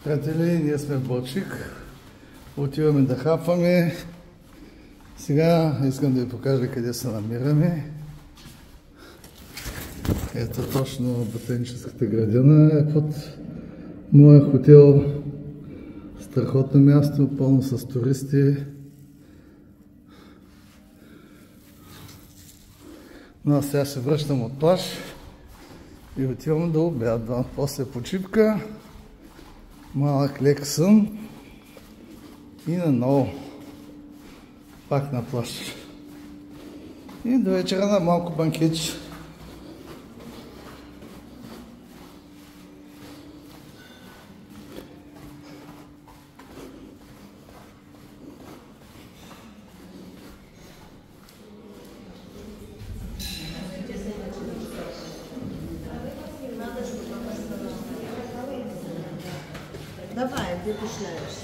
Приятели, ние сме в Балчик. Отиваме да хапваме. Сега искам да ви покажа къде се намираме. Ето точно ботаническата градина е под моя хотел. Страхотно място, пълно с туристи. Но аз сега се връщам от плаж и отивам да обядвам. После почивка, малък лек сън и наново пак на плаж. И до вечера на малко банкетче. Давай, где ты шляешь?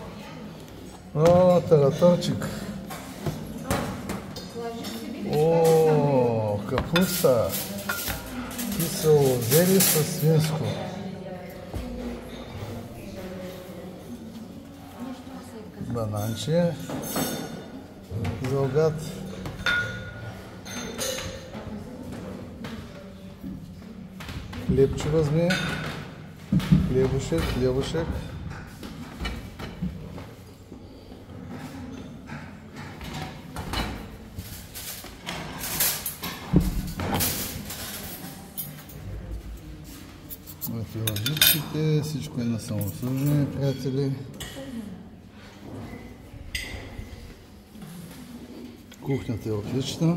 О, тараторчик. О, капуста. Кисело зеле с свинско. Бананче. За обяд. Хлебче возьми. Хлебушек. Ето лъжичките, всичко е на самообслужване, приятели. Кухнята е отлична.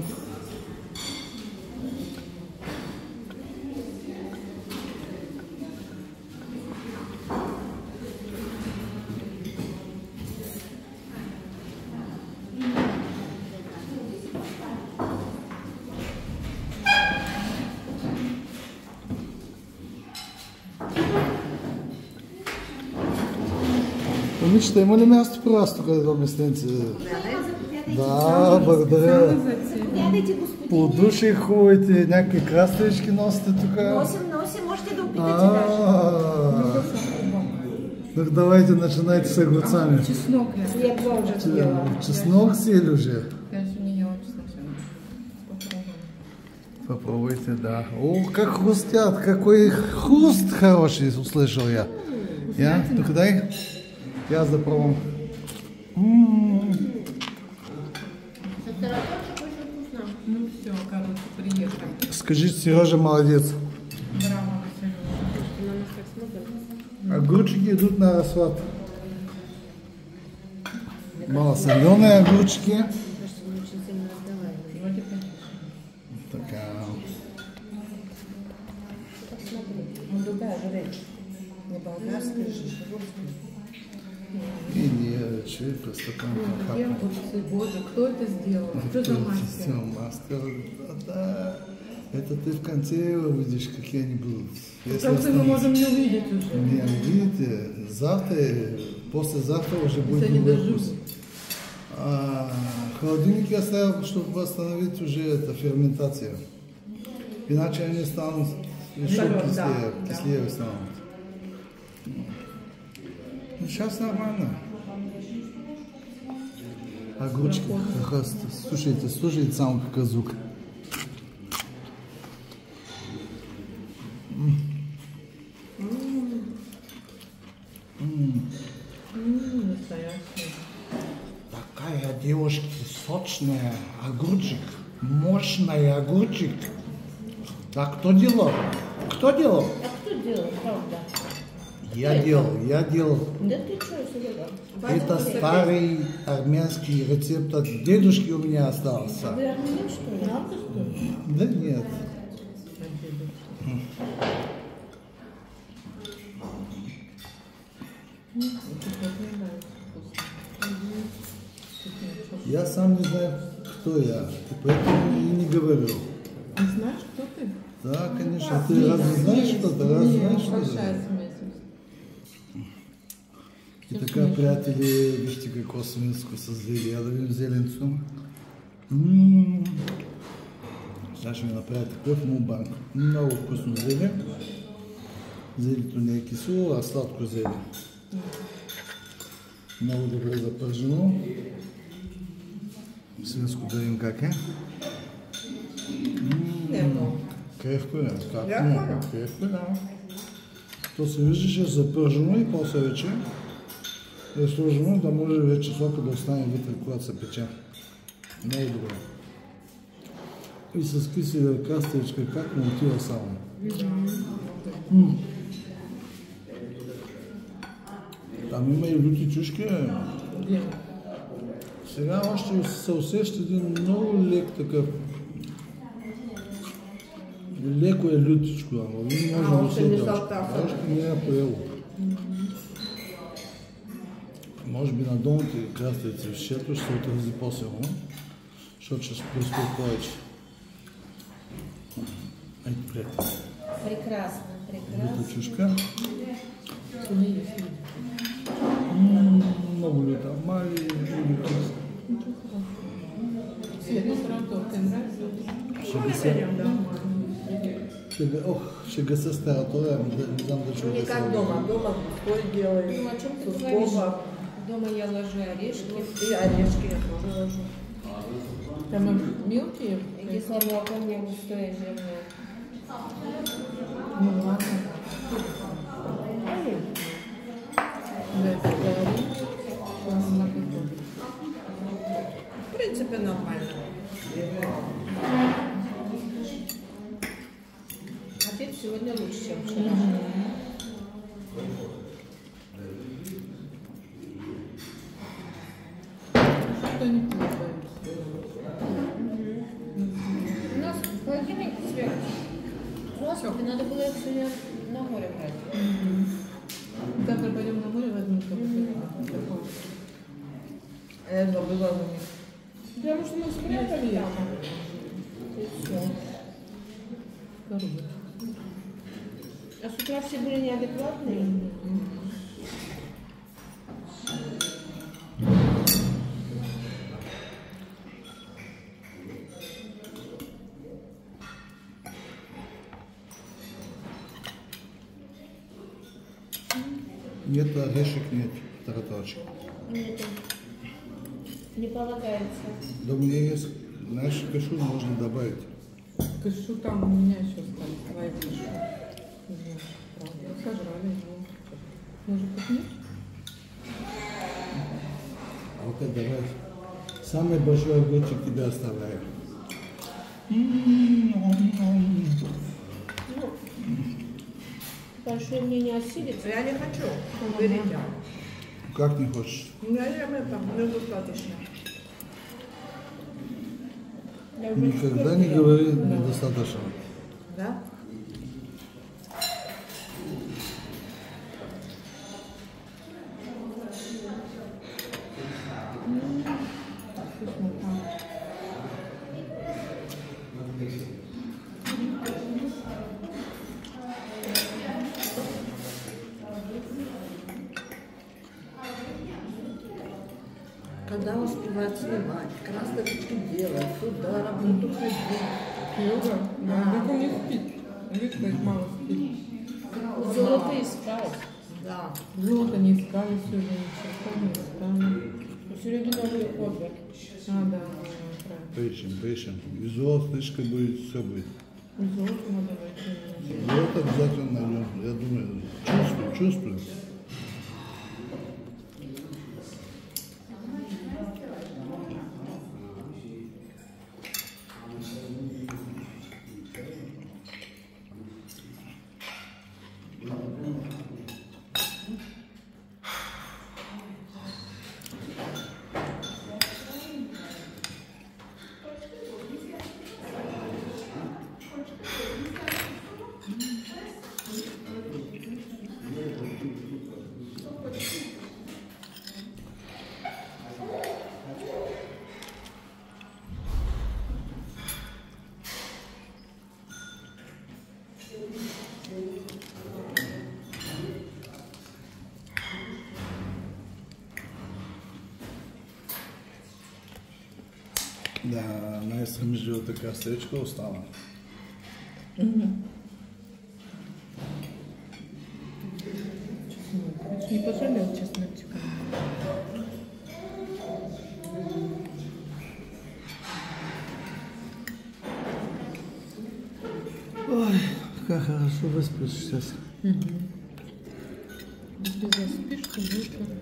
Момичета, има ли място при вас тук да обясните? Да, благодаря. Подуши хубавите, някакви краставички носите тук. Носим, можете да опитате даже. Давайте, начинайте с огурцами. Чеснок я тоже ела. Чеснок съели уже? Конечно, не ела чеснок. Попробуйте, да. О, как хрустят, какой хруст хороший услышал я. Я? Ну-ка дай. Я запробую. Ну все, короче, приехали. Скажите, Сережа молодец. Браво, Сережа. Огурчики идут на расхват. Малосоленые огурчики. Така. Ну, другая же речь. Не болгарская же, русская. И не чай, просто там. Боже, кто это сделал? Что за мастер? Мастер, да. Это ты в конце увидишь, какие они будут. В конце мы можем не увидеть уже. Не видите, завтра, послезавтра уже будет другой вкус. Холодильник я ставил, чтобы восстановить уже эту ферментацию. Иначе они станут еще кислее станут. Ну, сейчас нормально. Огурчики. Слушайте сам какой звук. Такая девушка сочная, огурчик, мощный огурчик. А кто делал? Кто делал? А кто делал, правда? Я делал. Да ты что, Серега? Это старый армянский рецепт от дедушки у меня остался. Вы армян, что ли? Надо, что ли? Да нет. Я сам не знаю, кто я, и поэтому и не говорю. Не знаешь, кто ты? Да, конечно. Ты разве знаешь что-то? Разве знаешь что-то? И така, приятели, вижте какво свинско са взели. Я да видим зеленцо. Сега ще ми направя такъв мумбанг. Много вкусно зеле. Зелето не е кисело, а сладко зеле. Много добре запържено. Свинско да видим как е. Не е много. Крехко е. Как Крехко не? е? Крехко е. Да. То се вижда, че е запържено и после вече е сложено, да може вече сока да остане вътре, когато се пече. Много добре. И с кисела кастечка, как му отива само. Там има и люти чушки. Сега още се усеща един много лек такъв. Леко е лютичко, ама вие може да още не усетите. са оттасали. Още не е поело. Може би на долните краставици в шето ще се отрази по-силно, защото ще се предстои повече. Ето гледайте. Прекрасно, прекрасно. Люта чушка. Много люта. Мали люта. Средно сразу те нравится? Ще гаса старата, не знам да чуя Не да как се дома. Дома кой делает. Ну, о чем ты С говоришь? кофа. Дома я ложу орешки, И орешки я тоже ложу. Там мелкие? кисломолка мне густое жирное. Ну ладно. Да, это говори. Сейчас напишу. В принципе, нормально. Обед сегодня лучше, чем вчера. Что не плохо. У нас холодильник сверху. Господи, надо было их сегодня на море брать. Завтра пойдем на море, возьмем такое. Я забыла за них. Потому что мы спрятали там. И все. Коробочку. А с утра все были неадекватные. Нет орешек, нет тараточек. Нет, не полагается. Да у меня есть, знаешь, кашу можно добавить. Кашу там у меня еще остались. Твои кашу. Правда, сожрали его. Может быть, нет? А вот это добавить. Самый большой огурчик тебя оставляю. Большое мне не осилится. Я не хочу. Берите. Как не хочешь? Наверное, это недостаточно. Я уже Никогда не говори недостаточно. Да? Когда успевать снимать, красочки делать, сюда работу ходить. Йога? Да. Так он не спит. Видишь, как мало спит. золото искал. Да. Золото не искали сегодня, ничего не искали. У Сереги новый подвиг. А, да, правильно. Пишем. Визуал, слышка будет, все будет. Золото надо найти. Вот обязательно найдем. Я думаю, чувствую. Да, най-срамежливата кастечка остана. Не пожалел чесночка. Ой, как хорошо выспишь сейчас. Если заспишь, то будет хорошо.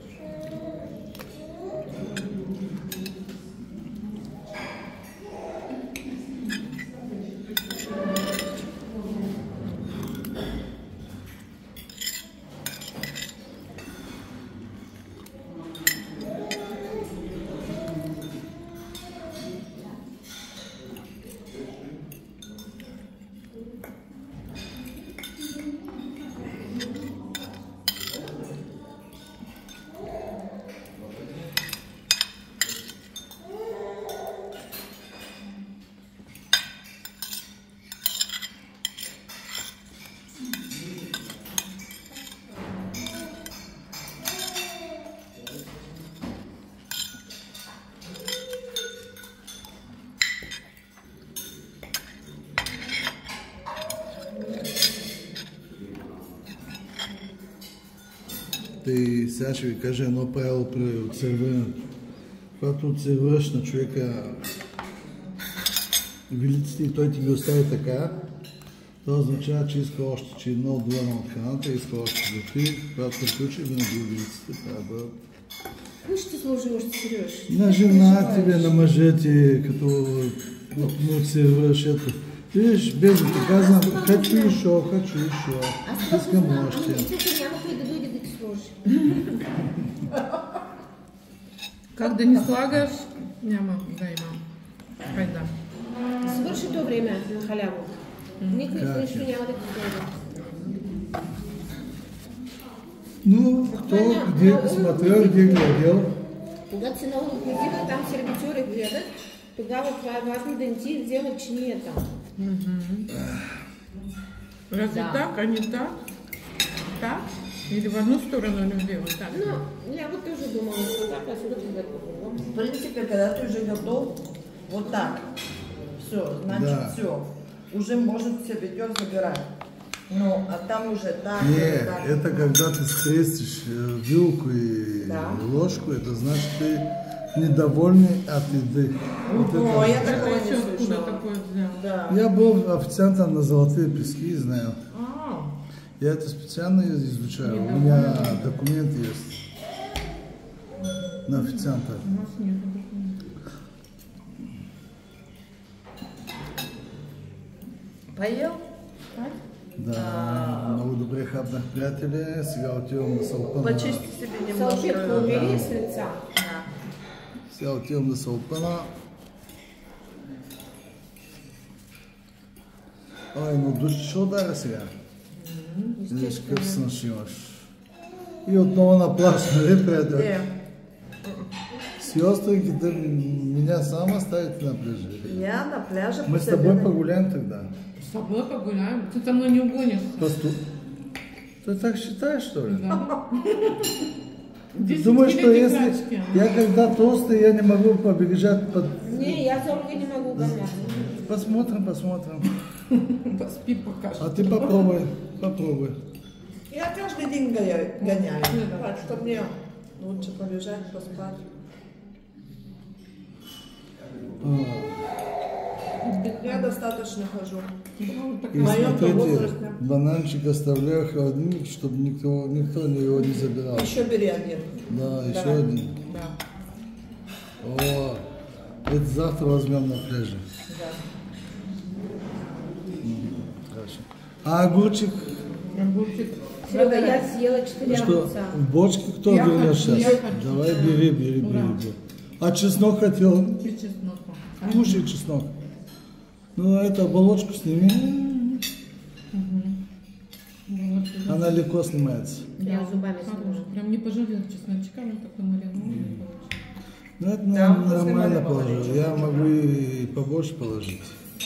Ти сега ще ви кажа едно правило при обсервирането. Когато обсервираш на човека вилиците и той ти ги остави така, това означава, че иска още, че е много доволен от храната, иска още да пи. Когато приключи, винаги вилиците трябва да бъдат. Кой ще сложи още, Сереж? На жена тебе, на мъжа ти, като му обсервираш, ето. Виж, Безо ти казвам, хочу еще. Искам още. Няма кой да дойде да ти сложи. Как да не слагаш, няма да имам. Хайде. Свърши то време на халяво. Никой нищо няма да ти дойде. Ну, кто где смотрел, где глядел. Когато си много инклюзивен, там сервитьори гледат, тогава това е важно да не ти вземат чинията. Разве так, а не так? Так? Или в одну сторону любила? Так. Но я вот тоже думала, что так, а сюда туда попробовала. В принципе, когда ты уже готов, вот так. Все, значит Да. все. Уже может сервитер забирать. Ну, а там уже так. Не, так. это когда ты скрестишь вилку и Да. ложку, это значит ты недовольный от еды. Вот О, это. я такого Это не еще откуда слышала. такое взял? Да. Я был официантом на Золотые пески, знаю. А, Я это специально изучаю. У меня документ есть на официанта. у нас нет документов. Поел? Да, много добре хапнах, приятели. Сега отивам да се опъна. Почисти себе немножко. Салфетку убери с лица. Да. Сега отивам да се опъна. Ой, но душ ще удара сега. Виж какъв сън ще имаш. И отново на плаж, нали, приятел? Где? Си остреньките меня сама ставите на пляжа. Я на пляже Мы с тобой погуляем тогда. С тобой погуляем. Ты со мной не угонишься. Ты так считаешь, что ли? Да. Ты 10 думаешь, что лет если играчки. я когда толстый, я не могу побежать под... Не, я за Ольгой не могу гоняться. Посмотрим. Поспи пока что. А ты попробуй. Я каждый день гоняю. Да. Так что мне лучше полежать, поспать. Я достаточно хожу. Ну, так И В моем смотрите, возрасте. бананчик оставляю в холодильник, чтобы никто его не забирал. Еще бери один. Да, еще Давай. один. Да. О, это завтра возьмем на пляже. Да. Хорошо. А огурчик? Огурчик. Серега, я съела 4 Что, огурца. в бочке кто Я вернет хочу, сейчас? я хочу. Давай, бери. Ура. А чеснок хотел? И чесноком. Кушай чеснок. Ну, эту оболочку сними. Вот. Она легко снимается. Я зубами Хороший. сниму. Прям не пожалел чесночка, он такой маленький. Ну, это Да, нормально после положил. маленького. Я могу и побольше положить.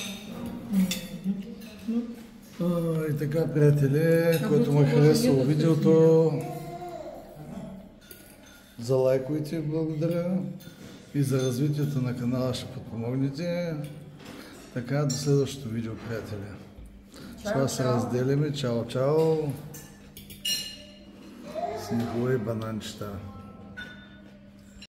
И така, приятели, който ме хареса видеото, за лайковете благодаря и за развитието на канала ще подпомогнете. Така, до следващото видео, приятели. С това се разделяме. Чао! С хубави бананчета.